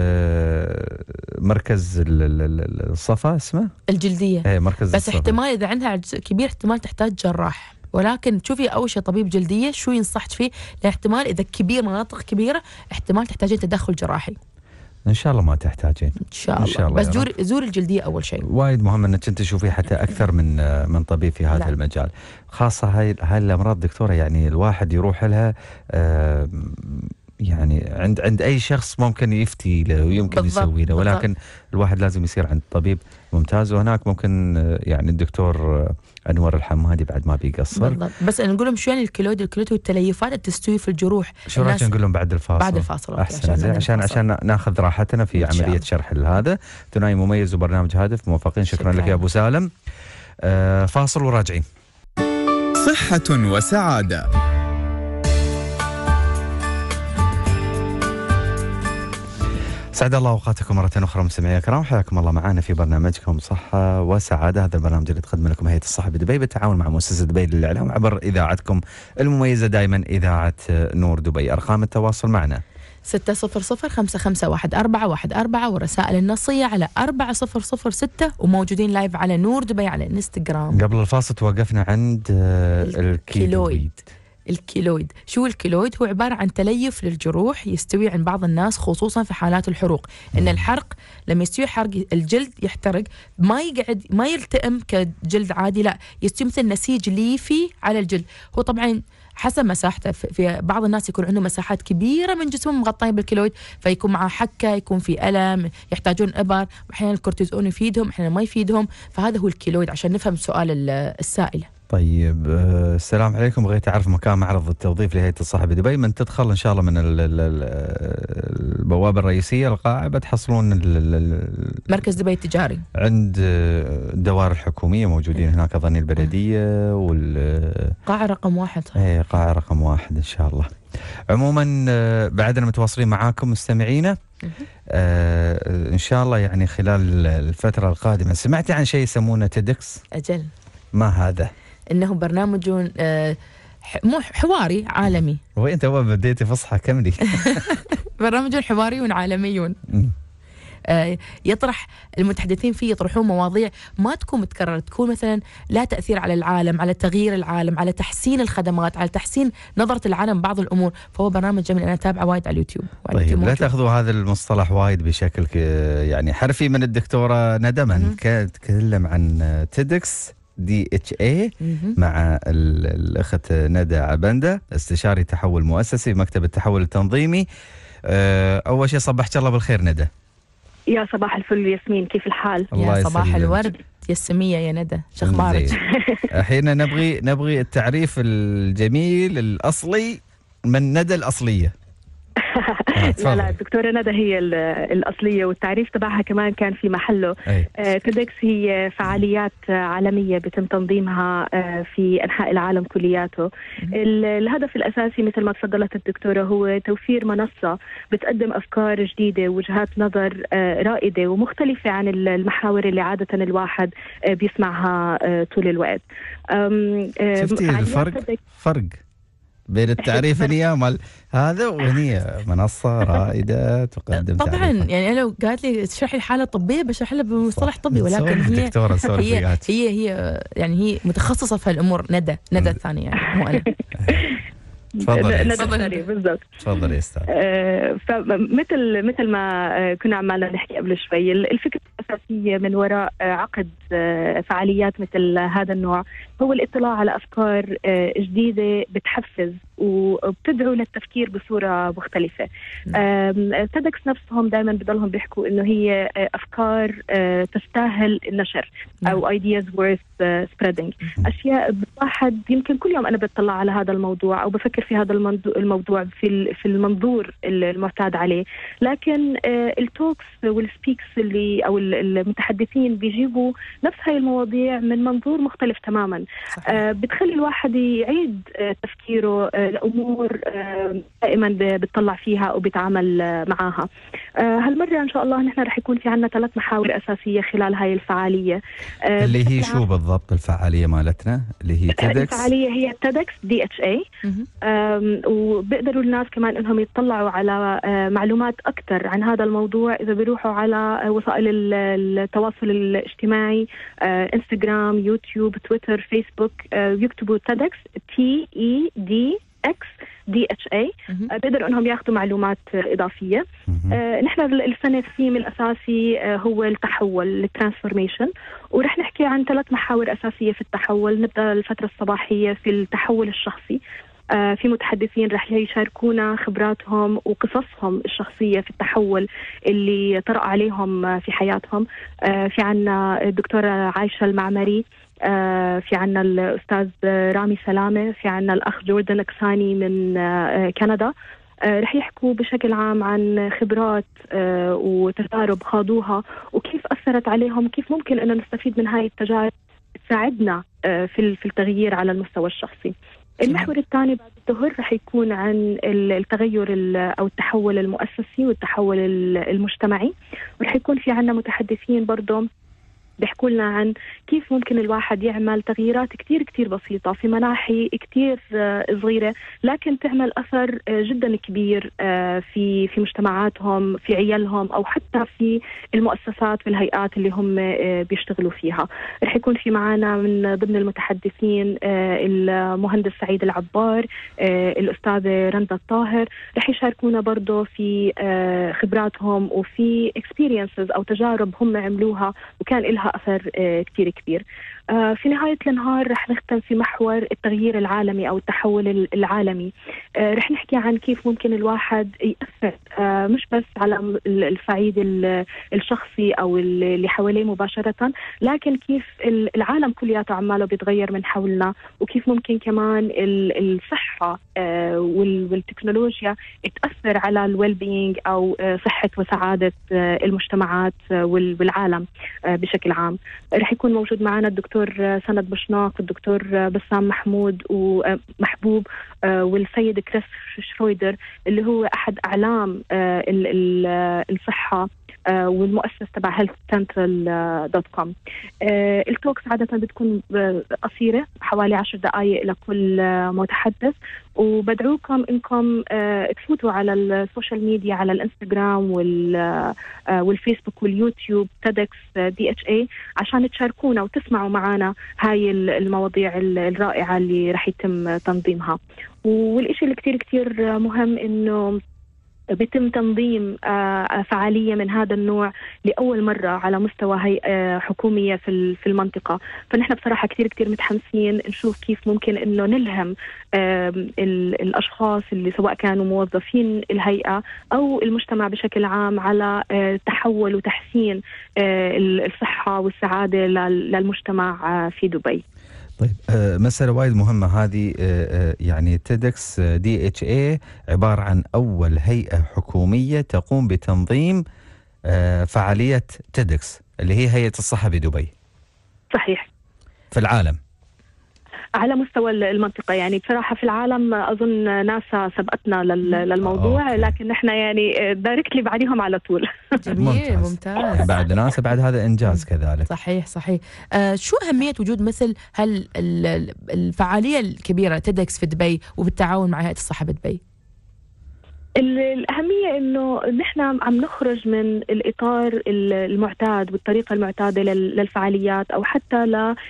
Speaker 3: مركز الصفا اسمه
Speaker 4: الجلدية.
Speaker 3: مركز
Speaker 4: بس الصفا. احتمال إذا عندها عجز كبير احتمال تحتاج جراح، ولكن شوفي أول شيء طبيب جلدية شو ينصحك فيه، لأن احتمال إذا كبير مناطق كبيرة احتمال تحتاجين تدخل جراحي.
Speaker 3: إن شاء الله ما تحتاجين.
Speaker 4: إن شاء الله. بس زور الجلدية أول شيء. وايد
Speaker 3: مهم أنك أنت تشوفي حتى أكثر من طبيب في هذا المجال، خاصة هاي الأمراض دكتورة. يعني الواحد يروح لها يعني عند أي شخص ممكن يفتي له ويمكن يسوي له، ولكن الواحد لازم يصير عند طبيب ممتاز. وهناك ممكن يعني الدكتور أنور الحمادي بعد ما بيقصر.
Speaker 4: بالضبط. بس نقول لهم شو يعني الكيلويد والتليفات تستوي في الجروح.
Speaker 3: شو رايك نقول لهم بعد الفاصل؟ أحسن عشان ناخذ راحتنا في عملية شرح هذا. ثنائي مميز وبرنامج هادف موفقين. شكرا لك يا أبو سالم. فاصل وراجعين.
Speaker 1: صحة وسعادة.
Speaker 3: سعد الله أوقاتكم مرة أخرى مستمعينا الكرام، حياكم الله معنا في برنامجكم صحة وسعادة. هذا البرنامج اللي تقدم لكم هيئة الصحة بدبي بالتعاون مع مؤسسة دبي للإعلام عبر إذاعتكم المميزة دائما إذاعة نور دبي. أرقام التواصل معنا
Speaker 4: 600551414 ورسائل النصية على 4006، وموجودين لايف على نور دبي على الانستغرام.
Speaker 3: قبل الفاصل توقفنا عند الكيلويد.
Speaker 4: الكيلويد. شو الكيلويد؟ هو عبارة عن تليف للجروح يستوي عند بعض الناس خصوصا في حالات الحروق. إن الحرق لما يستوي حرق الجلد يحترق، ما يلتئم كجلد عادي، لا يستوي مثل نسيج ليفي على الجلد. هو طبعا حسب مساحته، في بعض الناس يكون عندهم مساحات كبيرة من جسمهم مغطية بالكيلويد، فيكون معه حكة، يكون في ألم، يحتاجون إبر، أحيانا الكورتيزون يفيدهم أحيانا ما يفيدهم. فهذا هو الكيلويد عشان نفهم سؤال السائلة.
Speaker 3: طيب السلام عليكم، بغيت أعرف مكان معرض التوظيف لهيئة الصحة بدبي. من تدخل إن شاء الله من البوابة الرئيسية القاعة بتحصلون
Speaker 4: مركز دبي التجاري عند
Speaker 3: الدوائر الحكومية، موجودين هناك أظن البلدية
Speaker 4: قاعة رقم 1.
Speaker 3: إيه قاعة رقم 1 إن شاء الله. عموما بعدنا متواصلين معاكم مستمعينا إن شاء الله. يعني خلال الفترة القادمة سمعتي عن شيء يسمونه تيدكس؟
Speaker 4: أجل.
Speaker 3: ما هذا؟
Speaker 4: إنه برنامج مو حواري عالمي.
Speaker 3: وين تو بديتي فصحى كملي.
Speaker 4: برنامج حواري عالمي يطرح المتحدثين فيه يطرحون مواضيع ما تكون متكررة، تكون مثلا لا تأثير على العالم، على تغيير العالم، على تحسين الخدمات، على تحسين نظرة العالم بعض الأمور. فهو برنامج جميل، أنا أتابعه وايد على اليوتيوب.
Speaker 3: طيب لا تأخذوا هذا المصطلح وايد بشكل يعني حرفي من الدكتورة ندى. من تكلم عن تيدكس DHA مع الأخت ندى عبندة، استشاري تحول مؤسسي بمكتب التحول التنظيمي. أول شيء صبحت الله بالخير ندى.
Speaker 6: يا صباح الفل ياسمين، كيف الحال؟
Speaker 4: يا صباح الورد يا السمية يا ندى، شو اخبارك؟
Speaker 3: الحين نبغي التعريف الجميل الأصلي من ندى الأصلية.
Speaker 6: لا الدكتورة ندى هي الأصلية، والتعريف تبعها كمان كان في محله. تيدكس هي فعاليات عالمية بتم تنظيمها في أنحاء العالم كلياته. الهدف الأساسي مثل ما تفضلت الدكتورة هو توفير منصة بتقدم أفكار جديدة ووجهات نظر رائدة ومختلفة عن المحاور اللي عادة الواحد بيسمعها طول الوقت.
Speaker 3: شفتي فرق بين التعريف هي مال هذا وهي منصة رائدة تقدم
Speaker 4: طبعا
Speaker 3: تعريفات.
Speaker 4: يعني أنا لو قالت لي تشرحي الحالة الطبية بشرح لها بمصطلح طبي، ولكن هي يعني هي متخصصة في هالأمور. ندى الثانية يعني مو أنا.
Speaker 3: تفضل
Speaker 6: بالضبط.
Speaker 3: تفضل يا استاذ.
Speaker 6: فمثل ما كنا عمالنا نحكي قبل شوي، الفكرة الأساسية من وراء عقد فعاليات مثل هذا النوع هو الاطلاع على أفكار جديدة بتحفز وبتدعو للتفكير بصورة مختلفة. تيدكس نفسهم دائما بضلهم بيحكوا إنه هي أفكار تستاهل النشر أو ideas worth spreading. أشياء واحد يمكن كل يوم أنا بتطلع على هذا الموضوع أو بفكر في هذا الموضوع في المنظور المعتاد عليه، لكن التوكس والسبيكس اللي أو المتحدثين بيجيبوا نفس هاي المواضيع من منظور مختلف تماما. بتخلي الواحد يعيد تفكيره الأمور دائما بتطلع فيها أو بيتعامل معها. هالمرة إن شاء الله نحن رح يكون في عنا 3 محاور أساسية خلال هاي الفعالية.
Speaker 3: اللي هي شو بالضبط الفعالية مالتنا اللي هي تيدكس؟
Speaker 6: الفعالية هي تيدكس DHA. وبيقدروا الناس كمان إنهم يتطلعوا على معلومات أكثر عن هذا الموضوع إذا بيروحوا على وسائل التواصل الاجتماعي، انستغرام، يوتيوب، تويتر، فيسبوك، يكتبوا تيدكس TEDx DHA. بيقدروا انهم ياخذوا معلومات اضافيه. نحن السنه الثيم الاساسي هو التحول، الترانسفورميشن، ورح نحكي عن 3 محاور اساسيه في التحول. نبدا الفتره الصباحيه في التحول الشخصي. في متحدثين رح يشاركونا خبراتهم وقصصهم الشخصية في التحول اللي طرأ عليهم في حياتهم. في عنا الدكتورة عايشة المعمري، في عنا الأستاذ رامي سلامة، في عنا الأخ جوردن أكساني من كندا. رح يحكوا بشكل عام عن خبرات وتجارب خاضوها وكيف أثرت عليهم، كيف ممكن أن نستفيد من هاي التجارب تساعدنا في التغيير على المستوى الشخصي. المحور الثاني بعد الظهر رح يكون عن التغير أو التحول المؤسسي والتحول المجتمعي، ورح يكون في عنا متحدثين برضو بيحكوا لنا عن كيف ممكن الواحد يعمل تغييرات كتير كتير بسيطة في مناحي كتير صغيرة لكن تعمل أثر جدا كبير في مجتمعاتهم، في عيالهم، أو حتى في المؤسسات والهيئات اللي هم بيشتغلوا فيها. رح يكون في معنا من ضمن المتحدثين المهندس سعيد العبار، الأستاذة رندا الطاهر. رح يشاركونا برضو في خبراتهم وفي experiences أو تجارب هم عملوها وكان لها أثر كتير كبير. في نهاية النهار رح نختم في محور التغيير العالمي أو التحول العالمي. رح نحكي عن كيف ممكن الواحد يأثر مش بس على الصعيد الشخصي أو اللي حواليه مباشرة، لكن كيف العالم كلياته عماله بيتغير من حولنا، وكيف ممكن كمان الصحة والتكنولوجيا تأثر على الويل بينج أو صحة وسعادة المجتمعات والعالم بشكل عام. رح يكون موجود معنا الدكتور سند بشناق، الدكتور بسام محمود ومحبوب، والسيد كريس شرويدر اللي هو أحد أعلام الصحة والمؤسس تبع healthcentral.com. التوكس عادة بتكون قصيرة حوالي 10 دقائق لكل متحدث، وبدعوكم انكم تفوتوا على السوشيال ميديا، على الانستغرام والفيسبوك واليوتيوب TEDxDHA عشان تشاركونا وتسمعوا معنا هاي المواضيع الرائعة اللي رح يتم تنظيمها. والإشي اللي كتير مهم إنه بيتم تنظيم فعالية من هذا النوع لأول مرة على مستوى هيئة حكومية في المنطقة. فنحن بصراحة كتير متحمسين نشوف كيف ممكن إنه نلهم الأشخاص اللي سواء كانوا موظفين الهيئة أو المجتمع بشكل عام على تحول وتحسين الصحة والسعادة للمجتمع في دبي.
Speaker 3: طيب مسألة وايد مهمة هذه. يعني TEDxDHA عبارة عن أول هيئة حكومية تقوم بتنظيم فعالية TEDx اللي هي هيئة الصحة بدبي.
Speaker 6: صحيح.
Speaker 3: في العالم
Speaker 6: على مستوى المنطقة، يعني بصراحة في العالم أظن ناسا سبقتنا للموضوع، لكن نحن يعني دايركتلي بعديهم على طول.
Speaker 4: جميل، ممتاز.
Speaker 3: بعد ناسا بعد هذا إنجاز كذلك.
Speaker 4: صحيح. شو أهمية وجود مثل الفعالية الكبيرة TEDx في دبي وبالتعاون مع هيئة الصحة بدبي؟
Speaker 6: الأهمية إنه نحن عم نخرج من الإطار المعتاد والطريقة المعتادة للفعاليات أو حتى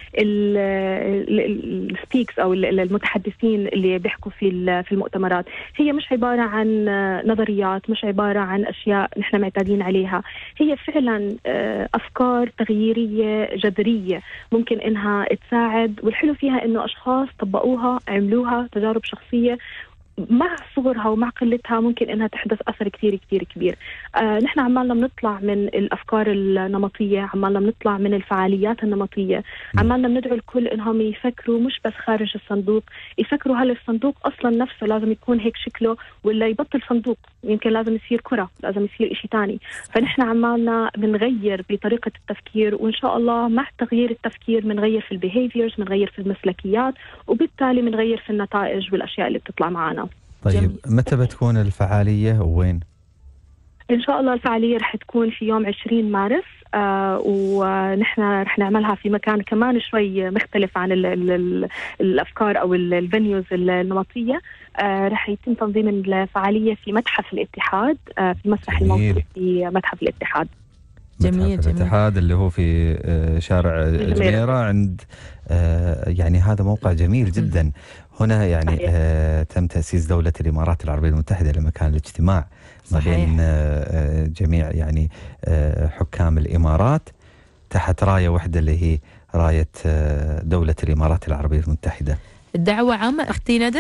Speaker 6: للسبيكس أو المتحدثين اللي بيحكوا في المؤتمرات. هي مش عبارة عن نظريات، مش عبارة عن أشياء نحن معتادين عليها، هي فعلا أفكار تغييرية جذرية ممكن إنها تساعد. والحلو فيها إنه أشخاص طبقوها، عملوها تجارب شخصية، مع صغرها ومع قلتها ممكن إنها تحدث أثر كتير كبير. نحن عمالنا بنطلع من الأفكار النمطية، عمالنا بنطلع من الفعاليات النمطية، عمالنا بندعو الكل إنهم يفكروا مش بس خارج الصندوق، يفكروا هل الصندوق أصلا نفسه لازم يكون هيك شكله ولا يبطل صندوق، يمكن لازم يصير كرة، لازم يصير إشي تاني. فنحن عمالنا بنغير بطريقة التفكير، وإن شاء الله مع تغيير التفكير بنغير في البيهيفيرز، بنغير في المسلكيات، وبالتالي بنغير في النتائج والأشياء اللي بتطلع معنا.
Speaker 3: طيب
Speaker 4: جميل.
Speaker 3: متى بتكون الفعالية وين؟
Speaker 6: إن شاء الله الفعالية رح تكون في يوم 20 مارس، ونحن رح نعملها في مكان كمان شوي مختلف عن الأفكار أو الفينيوز النمطية. رح يتم تنظيم الفعالية في متحف الاتحاد، في مسرح الموسيقى في متحف الاتحاد.
Speaker 4: جميل.
Speaker 3: الاتحاد اللي هو في شارع جميرة عند يعني هذا موقع جميل جدا. هنا يعني تم تأسيس دولة الإمارات العربية المتحدة لما كان الاجتماع ما بين جميع يعني حكام الإمارات تحت راية واحدة اللي هي راية دولة الإمارات العربية المتحدة.
Speaker 4: الدعوة عامة أختي ندى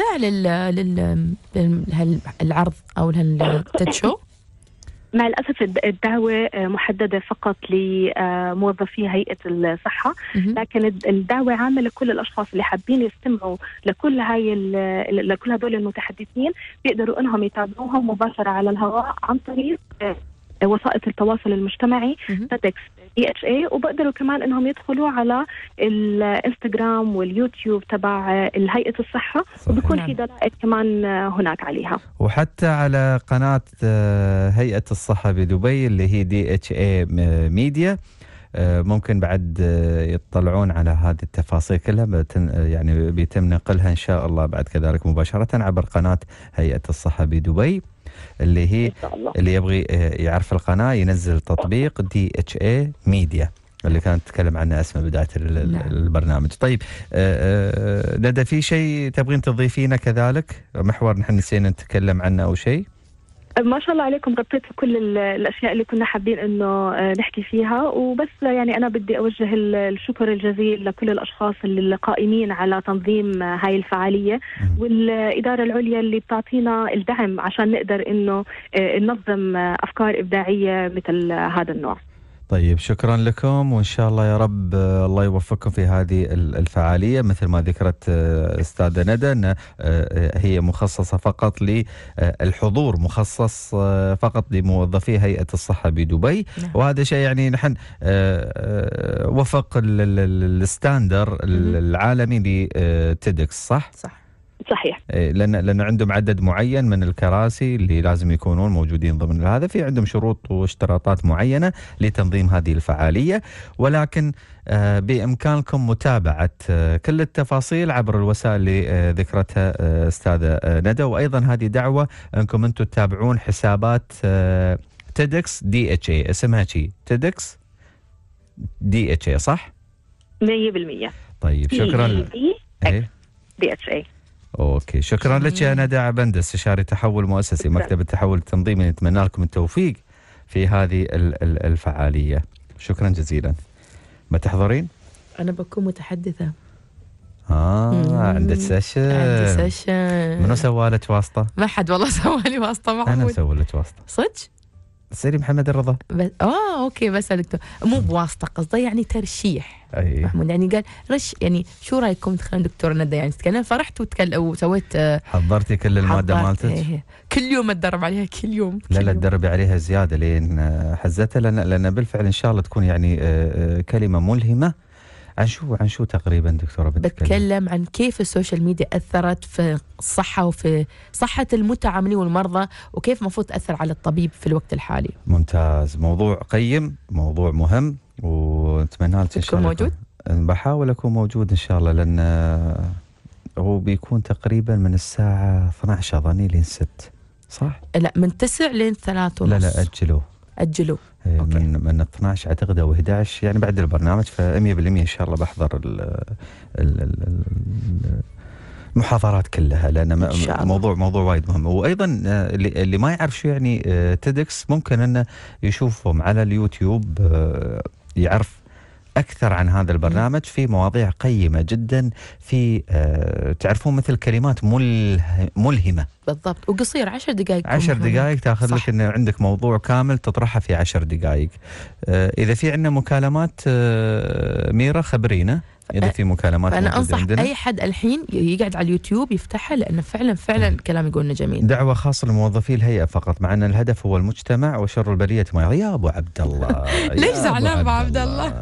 Speaker 4: للعرض أو للتدشو؟
Speaker 6: مع الأسف الدعوة محددة فقط لموظفي هيئة الصحة، لكن الدعوة عامة لكل الأشخاص اللي حابين يستمعوا لكل هذول المتحدثين، بيقدروا إنهم يتابعوهم مباشرة على الهواء عن طريق وسائط التواصل المجتمعي TEDxDHA، وبقدروا كمان انهم يدخلوا على الانستغرام واليوتيوب تبع هيئة الصحة، وبيكون في دلائل كمان هناك عليها،
Speaker 3: وحتى على قناة هيئة الصحة بدبي اللي هي DHA ميديا ممكن بعد يطلعون على هذه التفاصيل كلها. يعني بيتم نقلها إن شاء الله بعد كذلك مباشرة عبر قناة هيئة الصحة بدبي اللي هي اللي يبغي يعرف القناة ينزل تطبيق DHA ميديا اللي كانت تتكلم عنه أسماء بداية البرنامج. طيب ندى في شيء تبغين تضيفينه كذلك محور نحن نسينا نتكلم عنه أو شيء؟
Speaker 6: ما شاء الله عليكم غطيتوا كل الأشياء اللي كنا حابين إنه نحكي فيها، وبس يعني أنا بدي أوجه الشكر الجزيل لكل الأشخاص اللي قائمين على تنظيم هاي الفعالية والإدارة العليا اللي بتعطينا الدعم عشان نقدر إنه ننظم أفكار إبداعية مثل هذا النوع.
Speaker 3: طيب شكرا لكم، وإن شاء الله يا رب الله يوفقكم في هذه الفعالية. مثل ما ذكرت أستاذة ندى أن هي مخصصة فقط للحضور، مخصص فقط لموظفي هيئة الصحة بدبي. وهذا شيء يعني نحن وفق الستاندر العالمي لتيدكس. صح؟
Speaker 4: صح.
Speaker 6: صحيح.
Speaker 3: لأن عندهم عدد معين من الكراسي اللي لازم يكونون موجودين ضمن هذا، في عندهم شروط واشتراطات معينة لتنظيم هذه الفعالية، ولكن بإمكانكم متابعة كل التفاصيل عبر الوسائل اللي ذكرتها أستاذة ندى. وأيضا هذه دعوة أنكم أنتم تتابعون حسابات TEDx DHA، اسمها شي TEDx DHA صح؟
Speaker 6: 100%.
Speaker 3: طيب شكرا.
Speaker 6: DHA.
Speaker 3: اوكي شكرا لك يا ندى عبند، استشاري تحول مؤسسي مكتب التحول التنظيمي، نتمنى لكم التوفيق في هذه الفعالية. شكرا جزيلا. ما تحضرين؟
Speaker 4: أنا بكون متحدثة.
Speaker 3: عندك سيشن.
Speaker 4: عندي سيشن.
Speaker 3: منو سوالك واسطة؟
Speaker 4: ما حد والله سوالي واسطة محمود.
Speaker 3: أنا مسوي لك واسطة.
Speaker 4: صدق؟
Speaker 3: سيري محمد الرضا.
Speaker 4: اوكي بس دكتور مو بواسطه، قصدي يعني ترشيح.
Speaker 3: أي.
Speaker 4: محمود يعني قال يعني شو رايكم تخلون دكتور ندى يعني تتكلم، فرحت وسويت
Speaker 3: حضرتي كل الماده مالتك؟
Speaker 4: كل يوم اتدرب عليها كل يوم.
Speaker 3: لا تدربي عليها زياده لين حزتها، لان بالفعل ان شاء الله تكون يعني كلمه ملهمه. عن شو تقريبا دكتوره
Speaker 4: بتكلم عن كيف السوشيال ميديا اثرت في الصحه وفي صحه المتعاملين والمرضى، وكيف المفروض تاثر على الطبيب في الوقت الحالي.
Speaker 3: ممتاز، موضوع قيم، موضوع مهم، ونتمنى لك ان شاء الله
Speaker 4: موجود.
Speaker 3: بحاول اكون موجود ان شاء الله، لان هو بيكون تقريبا من الساعه 12 اظني لين 6 صح؟
Speaker 4: لا من 9 لين 3:30.
Speaker 3: لا اجلوه من 12 اعتقد او 11 يعني بعد البرنامج، ف100% ان شاء الله بحضر المحاضرات كلها، لان موضوع وايد مهم. وايضا اللي ما يعرف شو يعني تيدكس ممكن انه يشوفهم على اليوتيوب، يعرف أكثر عن هذا البرنامج في مواضيع قيمة جدا، في تعرفون مثل كلمات ملهمة بالضبط،
Speaker 4: وقصير 10 دقائق.
Speaker 3: 10 دقائق تاخذ لك إن عندك موضوع كامل تطرحه في 10 دقائق. إذا في عندنا مكالمات ميرا خبرينا إذا في مكالمات.
Speaker 4: أنا أنصح أي حد الحين يقعد على اليوتيوب يفتحها، لأنه فعلا الكلام يقولنا جميل.
Speaker 3: دعوة خاصة لموظفي الهيئة فقط، مع أن الهدف هو المجتمع وشر البرية ما يا أبو عبد الله.
Speaker 4: ليش زعلان أبو عبد الله؟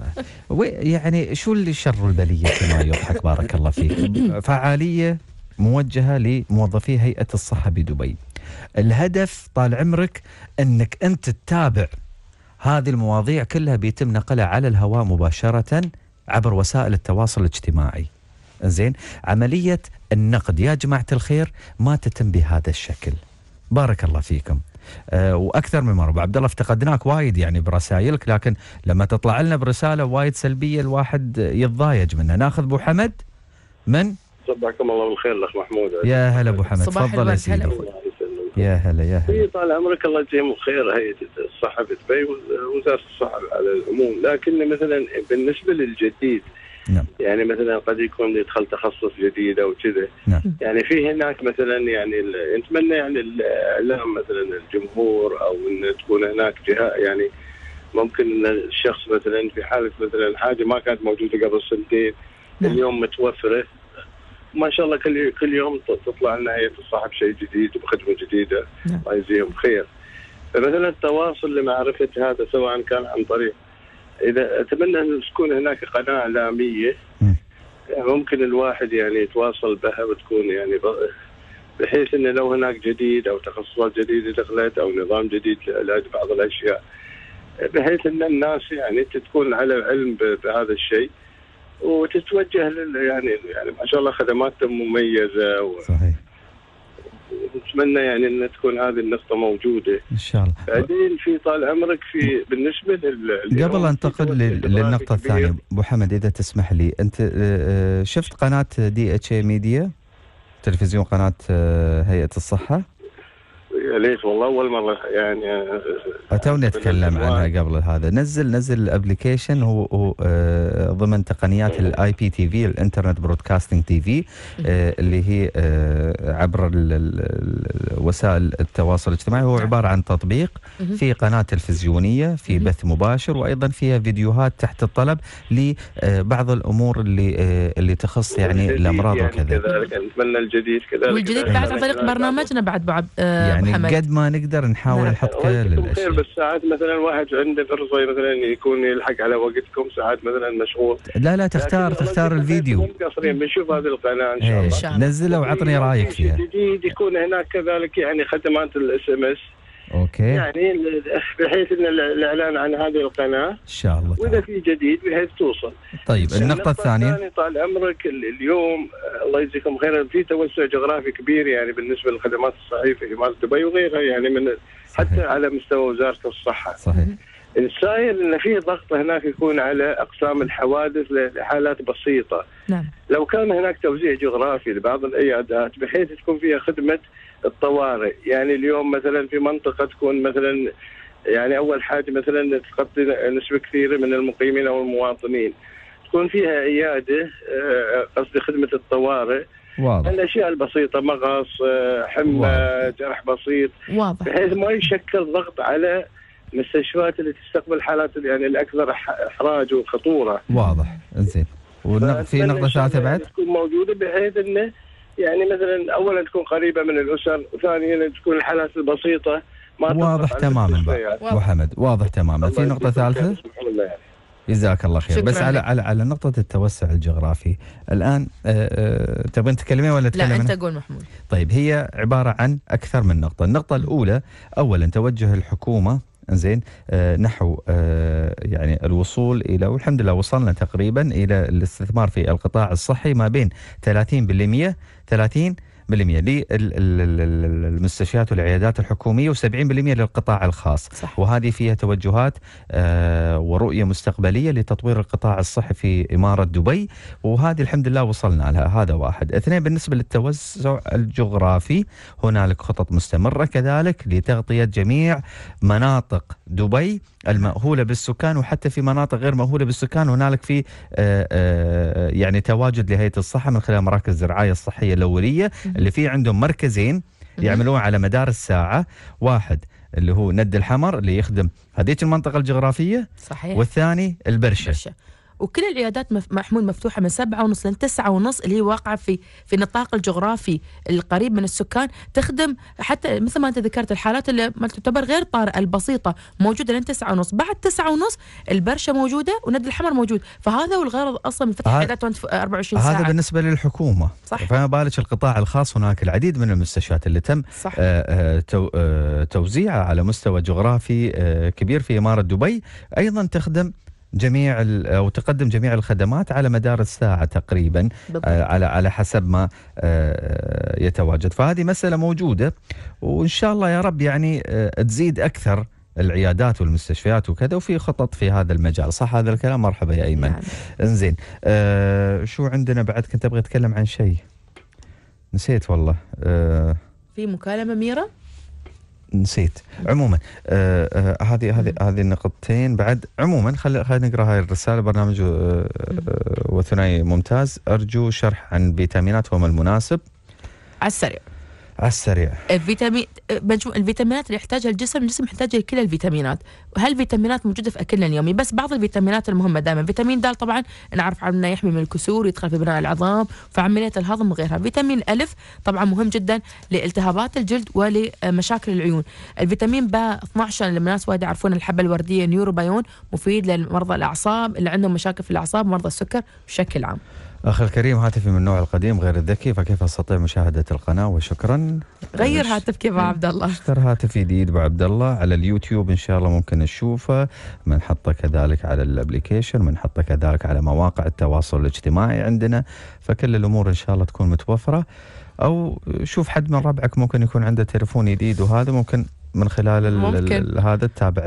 Speaker 3: يعني شو اللي شر البرية ما يضحك بارك الله فيك. فعالية موجهة لموظفي هيئة الصحة بدبي. الهدف طال عمرك أنك أنت تتابع هذه المواضيع كلها، بيتم نقلها على الهواء مباشرة عبر وسائل التواصل الاجتماعي. زين، عملية النقد يا جماعة الخير ما تتم بهذا الشكل. بارك الله فيكم. وأكثر من مرة أبو عبد الله افتقدناك وايد يعني برسائلك، لكن لما تطلع لنا برسالة وايد سلبية الواحد يتضايج منها. ناخذ أبو حمد من؟
Speaker 7: صبحكم الله بالخير الأخ محمود.
Speaker 3: يا هلا أبو حمد، تفضل يا سيدي. يا هلا.
Speaker 7: طال عمرك الله يجزيهم الخير هيئة الصحة بدبي ووزارة الصحة على العموم، لكن مثلا بالنسبة للجديد
Speaker 3: نعم.
Speaker 7: يعني مثلا قد يكون يدخل تخصص جديد او كذا.
Speaker 3: نعم.
Speaker 7: يعني في هناك مثلا يعني نتمنى يعني الاعلام مثلا الجمهور او ان تكون هناك جهه، يعني ممكن الشخص مثلا في حاله مثلا حاجه ما كانت موجوده قبل سنتين اليوم متوفره، ما شاء الله كل يوم تطلع لنا هيئة الصحة بشيء جديد وبخدمة جديدة. الله يجزيهم خير. فمثلا التواصل لمعرفة هذا سواء كان عن طريق، إذا أتمنى أن تكون هناك قناة إعلامية يعني ممكن الواحد يعني يتواصل بها وتكون يعني بحيث أن لو هناك جديد أو تخصصات جديدة دخلت أو نظام جديد لعلاج بعض الأشياء، بحيث أن الناس يعني تكون على علم بهذا الشيء وتتوجه يعني ما شاء الله خدماتهم مميزة.
Speaker 3: صحيح.
Speaker 7: ونتمنى يعني ان تكون هذه النقطة موجودة
Speaker 3: ان شاء الله.
Speaker 7: بعدين في طال عمرك في بالنسبة
Speaker 3: قبل انتقل للنقطة الثانية ابو حمد اذا تسمح لي، انت شفت قناة DHA ميديا تلفزيون قناة هيئة الصحة؟
Speaker 7: يا ليت والله اول مرة يعني
Speaker 3: توني اتكلم عنها قبل هذا. نزل الابلكيشن هو ضمن تقنيات IPTV الانترنت برودكاستنج TV اللي هي عبر وسائل التواصل الاجتماعي. هو عبارة عن تطبيق في قناة تلفزيونية في بث مباشر، وايضا فيها فيديوهات تحت الطلب لبعض الامور اللي تخص يعني الامراض
Speaker 7: يعني
Speaker 3: وكذا.
Speaker 7: كذلك نتمنى الجديد كذلك.
Speaker 4: والجديد بعد عن طريق برنامجنا بعد
Speaker 3: يعني
Speaker 4: حمد.
Speaker 3: قد ما نقدر نحاول
Speaker 4: نعم.
Speaker 3: نحط كل
Speaker 7: الله يجزيكم خير.
Speaker 3: الاشياء.
Speaker 7: بس ساعات مثلا واحد عنده فرصه مثلا يكون يلحق على وقتكم، ساعات مثلا مشغول.
Speaker 3: لا تختار الفيديو.
Speaker 7: مقصرين بنشوف هذه القناه ان شاء الله.
Speaker 4: شاء الله.
Speaker 3: نزله وعطني رايك فيها.
Speaker 7: جديد يكون هناك كذلك يعني خدمات SMS،
Speaker 3: اوكي
Speaker 7: يعني بحيث ان الاعلان عن هذه القناه
Speaker 3: ان شاء الله
Speaker 7: واذا
Speaker 3: تعالى.
Speaker 7: في جديد بحيث توصل.
Speaker 3: طيب النقطة الثانية
Speaker 7: طال عمرك اليوم الله يجزيكم خير في توسع جغرافي كبير يعني بالنسبه للخدمات الصحيه في امارة دبي وغيرها، يعني من حتى على مستوى وزاره الصحه.
Speaker 3: صحيح.
Speaker 7: السائر ان في ضغط هناك يكون على اقسام الحوادث لحالات بسيطه.
Speaker 4: نعم.
Speaker 7: لو كان هناك توزيع جغرافي لبعض العيادات بحيث تكون فيها خدمه الطوارئ، يعني اليوم مثلا في منطقه تكون مثلا يعني اول حاجه مثلا تغطي نسبه كثيره من المقيمين او المواطنين، تكون فيها عياده قصدي خدمه الطوارئ.
Speaker 3: واضح.
Speaker 7: الاشياء البسيطه مغص، حمى، جرح بسيط،
Speaker 4: واضح.
Speaker 7: بحيث ما يشكل ضغط على المستشفيات اللي تستقبل حالات يعني الاكثر احراج وخطوره.
Speaker 3: واضح. زين. في نقطة ثالثة بعد
Speaker 7: تكون موجوده بحيث انه يعني مثلا اولا تكون قريبه من الاسر، وثانيا تكون الحالات البسيطه ما
Speaker 3: واضح تماما بقى ابو حمد، واضح تماما. في نقطة ثالثة جزاك الله خير. بس على نقطة التوسع الجغرافي الآن تبغين تكلمين ولا تكلم؟
Speaker 4: لا أنت قول محمود.
Speaker 3: طيب هي عبارة عن أكثر من نقطة. النقطة الأولى أولا توجه الحكومة زين نحو يعني الوصول إلى، والحمد لله وصلنا تقريبا إلى الاستثمار في القطاع الصحي ما بين 30% للمستشفيات والعيادات الحكومية و70% للقطاع الخاص.
Speaker 4: صح.
Speaker 3: وهذه فيها توجهات ورؤية مستقبلية لتطوير القطاع الصحي في إمارة دبي، وهذه الحمد لله وصلنا لها. هذا واحد. اثنين، بالنسبة للتوسع الجغرافي هنالك خطط مستمرة كذلك لتغطية جميع مناطق دبي المأهولة بالسكان، وحتى في مناطق غير مأهولة بالسكان هنالك في يعني تواجد لهيئة الصحة من خلال مراكز الرعاية الصحية الأولية اللي فيه عندهم مركزين يعملون على مدار الساعة. واحد اللي هو ند الحمر اللي يخدم هذيك المنطقة الجغرافية.
Speaker 4: صحيح.
Speaker 3: والثاني البرشة.
Speaker 4: وكل العيادات محمود مفتوحة من 7:30 ل 9:30 اللي هي واقعة في النطاق الجغرافي القريب من السكان، تخدم حتى مثل ما أنت ذكرت الحالات اللي ما تعتبر غير طارئة البسيطة موجودة لين 9:30. بعد 9:30 البرشة موجودة وند الحمر موجود. فهذا هو الغرض أصلا من فتح العيادات 24 ساعة.
Speaker 3: هذا بالنسبة للحكومة.
Speaker 4: صح.
Speaker 3: فما بالك القطاع الخاص، هناك العديد من المستشفيات اللي تم توزيعها على مستوى جغرافي كبير في إمارة دبي، أيضا تخدم جميع أو تقدم جميع الخدمات على مدار الساعة تقريبا على حسب ما يتواجد. فهذه مسألة موجودة، وإن شاء الله يا رب يعني تزيد أكثر العيادات والمستشفيات وكذا، وفي خطط في هذا المجال. صح هذا الكلام؟ مرحبا يا أيمن.
Speaker 4: يعني.
Speaker 3: انزين شو عندنا بعد؟ كنت أبغى أتكلم عن شيء نسيت والله.
Speaker 4: في مكالمة ميرا
Speaker 3: نسيت. عموما هذه النقطتين بعد. عموما خلينا نقرا هاي الرساله. برنامج وثنائي ممتاز، ارجو شرح عن فيتامينات وما المناسب.
Speaker 4: على السريع. الفيتامينات اللي يحتاجها الجسم يحتاج كل الفيتامينات. هالفيتامينات موجوده في اكلنا اليومي، بس بعض الفيتامينات المهمه دائما. فيتامين د طبعا نعرف عنه يحمي من الكسور، يدخل في بناء العظام وعمليه الهضم وغيرها. فيتامين ألف طبعا مهم جدا لالتهابات الجلد ولمشاكل العيون. الفيتامين ب 12 اللي الناس وايد يعرفون الحبه الورديه نيوروبايون، مفيد لمرضى الاعصاب اللي عندهم مشاكل في الاعصاب، مرضى السكر بشكل عام.
Speaker 3: أخي الكريم، هاتفي من النوع القديم غير الذكي، فكيف أستطيع مشاهدة القناة؟ وشكرا.
Speaker 4: غير هاتفك يا أبو عبد الله.
Speaker 3: اشتري هاتف جديد أبو عبد الله على اليوتيوب إن شاء الله ممكن نشوفه، بنحطه كذلك على الابليكيشن، بنحطه كذلك على مواقع التواصل الاجتماعي عندنا، فكل الأمور إن شاء الله تكون متوفرة. أو شوف حد من ربعك ممكن يكون عنده تليفون جديد، وهذا ممكن من خلال هذا تتابع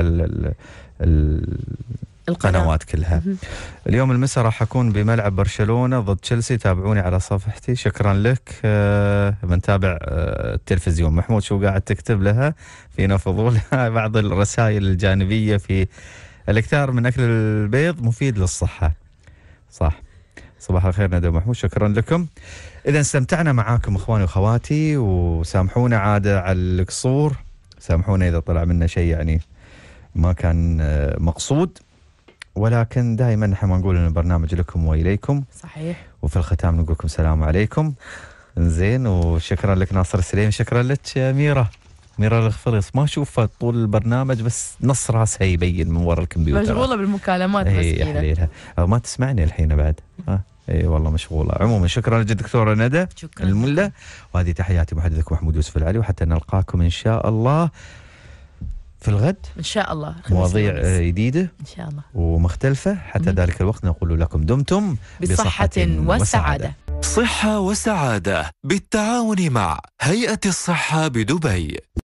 Speaker 3: القنوات كلها. اليوم المساء راح أكون بملعب برشلونة ضد تشيلسي، تابعوني على صفحتي. شكرا لك. بنتابع التلفزيون. محمود شو قاعد تكتب لها؟ فينا فضول. بعض الرسائل الجانبية في الإكثار من أكل البيض مفيد للصحة. صح. صباح الخير ندى محمود، شكرا لكم. إذا استمتعنا معاكم إخواني وأخواتي، وسامحونا عادة على القصور، سامحونا إذا طلع منا شيء يعني ما كان مقصود، ولكن دائما نحن نقول ان البرنامج لكم واليكم.
Speaker 4: صحيح.
Speaker 3: وفي الختام نقول لكم السلام عليكم. زين، وشكرا لك ناصر السليم، شكرا لك يا ميرا. ميرال الخفريص ما اشوفها طول البرنامج، بس نص راسها يبين من وراء الكمبيوتر.
Speaker 4: مشغولة بالمكالمات مسكينة.
Speaker 3: حليلها. ما تسمعني الحين بعد. اي والله مشغولة. عموما شكرا لك دكتورة ندى الملا، وهذه تحياتي محدثك محمود يوسف العلي، وحتى نلقاكم ان شاء الله في الغد
Speaker 4: ان شاء الله
Speaker 3: مواضيع جديدة
Speaker 4: ان شاء الله
Speaker 3: ومختلفة. حتى ذلك الوقت نقول لكم دمتم
Speaker 4: بصحة وسعادة.
Speaker 2: صحة وسعادة بالتعاون مع هيئة الصحة بدبي.